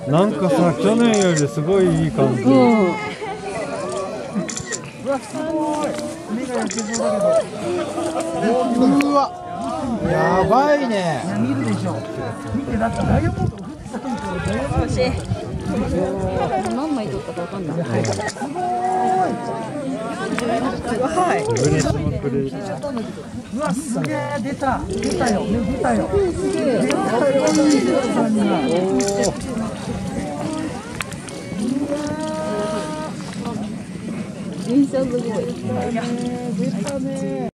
なんかさ、去年よりすごいいい感じ。 うわ、すごい。目が焼けそうだけど。うわ、やばいね。いや、見るでしょ。見て、だってダイヤモンド降った時からダイヤモンド。 何枚取ったかわかんない。 すごい。うわ、すげえ、出たよ、出たよ。出たよ。 印象すごい。 出たね。